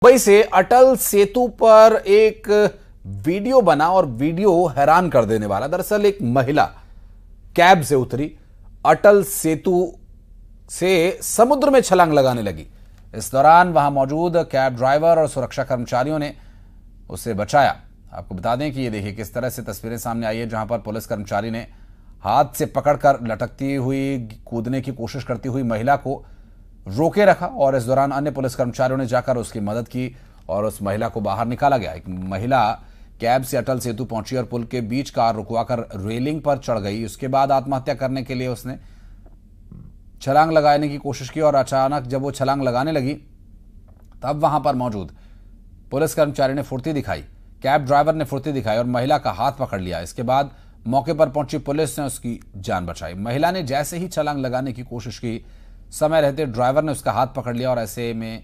वहीं से अटल सेतु पर एक वीडियो बना और वीडियो हैरान कर देने वाला। दरअसल एक महिला कैब से उतरी, अटल सेतु से समुद्र में छलांग लगाने लगी। इस दौरान वहां मौजूद कैब ड्राइवर और सुरक्षा कर्मचारियों ने उसे बचाया। आपको बता दें कि ये देखिए किस तरह से तस्वीरें सामने आई है, जहां पर पुलिस कर्मचारी ने हाथ से पकड़कर लटकती हुई, कूदने की कोशिश करती हुई महिला को रोके रखा और इस दौरान अन्य पुलिस कर्मचारियों ने जाकर उसकी मदद की और उस महिला को बाहर निकाला गया। एक महिला कैब से अटल सेतु पहुंची और पुल के बीच कार रुकवाकर रेलिंग पर चढ़ गई। उसके बाद आत्महत्या करने के लिए उसने छलांग लगाने की कोशिश की और अचानक जब वो छलांग लगाने लगी तब वहां पर मौजूद पुलिस कर्मचारी ने फुर्ती दिखाई, कैब ड्राइवर ने फुर्ती दिखाई और महिला का हाथ पकड़ लिया। इसके बाद मौके पर पहुंची पुलिस ने उसकी जान बचाई। महिला ने जैसे ही छलांग लगाने की कोशिश की, समय रहते ड्राइवर ने उसका हाथ पकड़ लिया और ऐसे में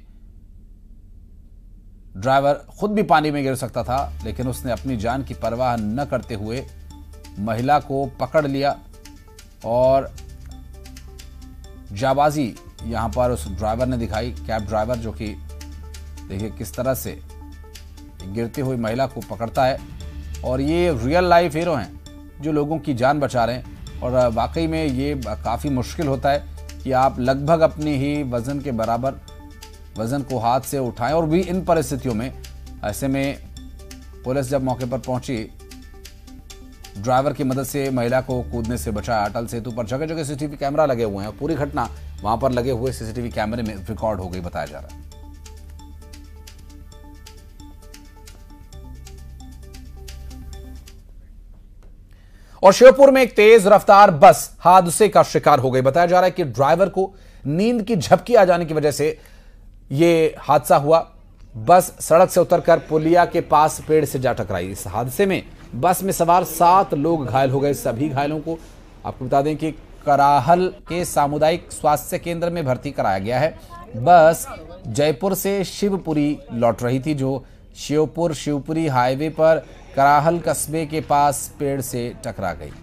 ड्राइवर खुद भी पानी में गिर सकता था, लेकिन उसने अपनी जान की परवाह न करते हुए महिला को पकड़ लिया और जाबाजी यहां पर उस ड्राइवर ने दिखाई। कैब ड्राइवर जो कि देखिए किस तरह से गिरती हुई महिला को पकड़ता है और ये रियल लाइफ हीरो हैं जो लोगों की जान बचा रहे हैं। और वाकई में ये काफ़ी मुश्किल होता है कि आप लगभग अपनी ही वजन के बराबर वजन को हाथ से उठाएं और भी इन परिस्थितियों में। ऐसे में पुलिस जब मौके पर पहुंची, ड्राइवर की मदद से महिला को कूदने से बचाया। अटल सेतु पर जगह जगह सीसीटीवी कैमरा लगे हुए हैं, पूरी घटना वहां पर लगे हुए सीसीटीवी कैमरे में रिकॉर्ड हो गई बताया जा रहा है। और श्योपुर में एक तेज रफ्तार बस हादसे का शिकार हो गई। बताया जा रहा है कि ड्राइवर को नींद की झपकी आ जाने की वजह से यह हादसा हुआ। बस सड़क से उतरकर पुलिया के पास पेड़ से जा टकराई। इस हादसे में बस में सवार 7 लोग घायल हो गए। सभी घायलों को आपको बता दें कि कराहल के सामुदायिक स्वास्थ्य केंद्र में भर्ती कराया गया है। बस जयपुर से शिवपुरी लौट रही थी, जो श्योपुर शिवपुरी हाईवे पर कराहल कस्बे के पास पेड़ से टकरा गई।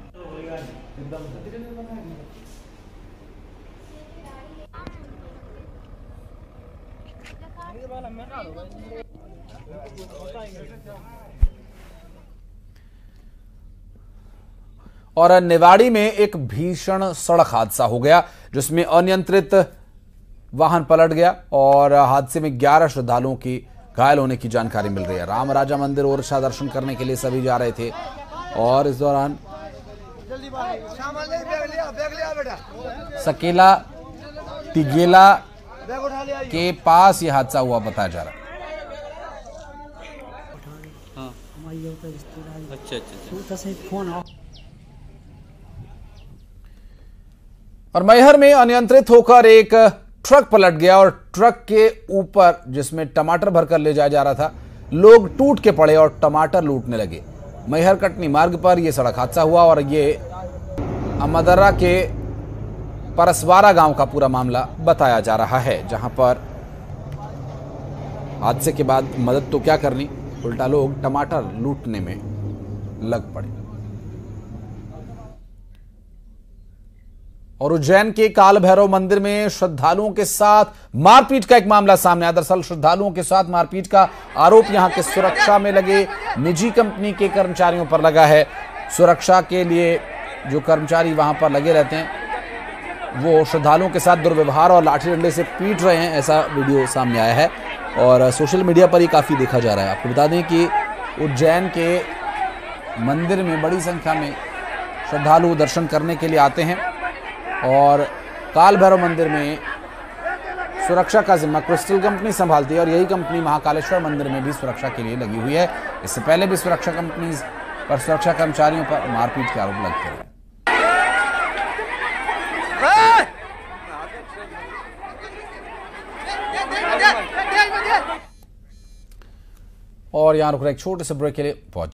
और निवाड़ी में एक भीषण सड़क हादसा हो गया, जिसमें अनियंत्रित वाहन पलट गया और हादसे में 11 श्रद्धालुओं की घायल होने की जानकारी मिल रही है। राम राजा मंदिर ओरछा दर्शन करने के लिए सभी जा रहे थे और इस दौरान सकेला तिगेला के पास यह हादसा हुआ बताया जा रहा है। और मैहर में अनियंत्रित होकर एक ट्रक पलट गया और ट्रक के ऊपर, जिसमें टमाटर भरकर ले जाया जा रहा था, लोग टूट के पड़े और टमाटर लूटने लगे। मैहर कटनी मार्ग पर यह सड़क हादसा हुआ और ये अमदरा के परसवारा गांव का पूरा मामला बताया जा रहा है, जहां पर हादसे के बाद मदद तो क्या करनी, उल्टा लोग टमाटर लूटने में लग पड़े। और उज्जैन के काल भैरव मंदिर में श्रद्धालुओं के साथ मारपीट का एक मामला सामने आया। दरअसल श्रद्धालुओं के साथ मारपीट का आरोप यहां के सुरक्षा में लगे निजी कंपनी के कर्मचारियों पर लगा है। सुरक्षा के लिए जो कर्मचारी वहां पर लगे रहते हैं, वो श्रद्धालुओं के साथ दुर्व्यवहार और लाठी डंडे से पीट रहे हैं, ऐसा वीडियो सामने आया है और सोशल मीडिया पर ही काफी देखा जा रहा है। आपको बता दें कि उज्जैन के मंदिर में बड़ी संख्या में श्रद्धालु दर्शन करने के लिए आते हैं और काल भैरव मंदिर में सुरक्षा का जिम्मा क्रिस्टल कंपनी संभालती है और यही कंपनी महाकालेश्वर मंदिर में भी सुरक्षा के लिए लगी हुई है। इससे पहले भी सुरक्षा कंपनी पर सुरक्षा कर्मचारियों पर मारपीट के आरोप लगते रहे। और यहां रुक रहे एक छोटे से ब्रेक के लिए पहुंच